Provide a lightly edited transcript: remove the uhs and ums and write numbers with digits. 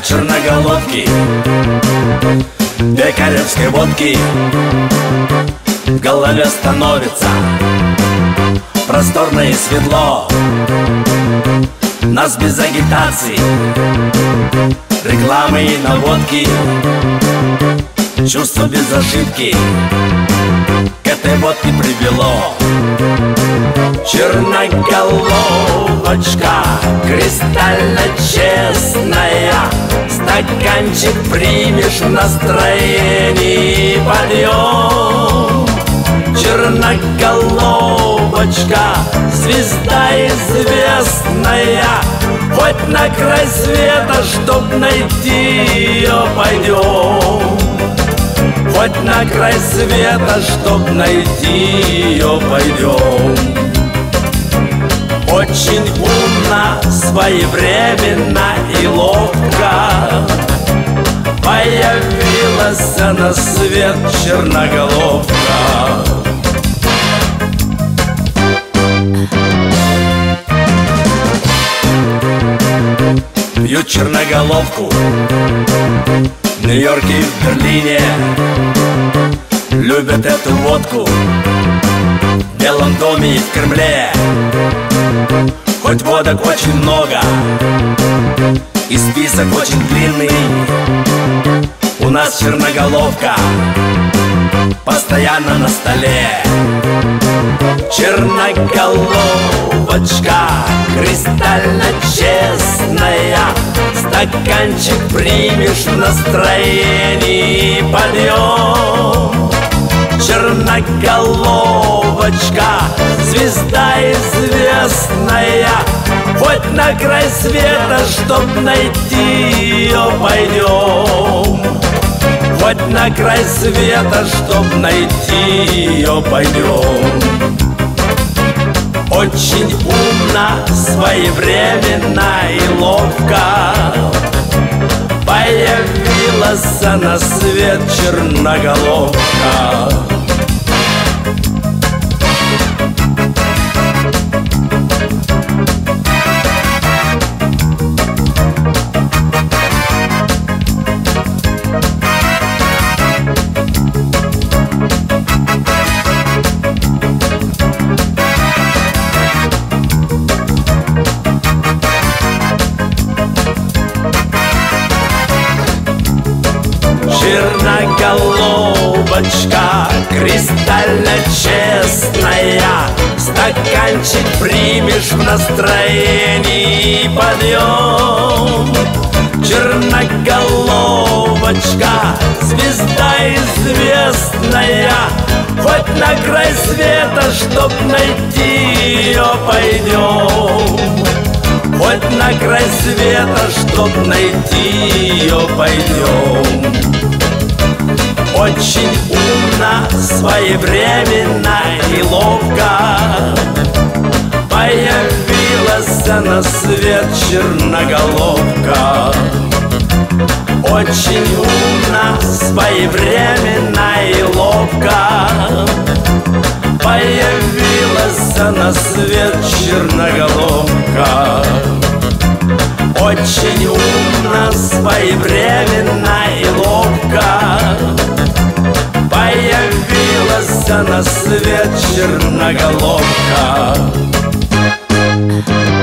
черноголовки, пекаревской водки в голове становится просторно и светло. Нас без агитации, рекламы и наводки, чувство без ошибки к этой водке привело. Черноголовочка, кристально честная, стаканчик примешь, в настроении подъем. Черноголовочка, звезда известная, хоть на край света, чтоб найти ее, пойдем. Хоть на край света, чтоб найти ее, пойдем. Очень умно, своевременно и ловко появилась на свет черноголовка. Пьют черноголовку в Нью-Йорке и в Берлине, любят эту водку в Белом доме и в Кремле. Хоть водок очень много и список очень длинный, у нас черноголовка постоянно на столе. Черноголовочка, кристально честная, стаканчик примешь, в настроении подъем. Черноголовочка, звезда известная, хоть на край света, чтоб найти ее, пойдем. Хоть на край света, чтоб найти ее, пойдем. Очень умно, своевременно и ловко появилась на свет черноголовка. Черноголовочка, кристально честная, стаканчик примешь, в настроении подъем. Черноголовочка, звезда известная, хоть на край света, чтоб найти ее, пойдем. Хоть на край света, чтоб найти ее, пойдем. Очень умно, своевременно и ловко появилась на свет черноголовка. Очень умно, своевременно и ловко появилась на свет черноголовка. Очень умно, своевременно и ловко появилась на свет черноголовка.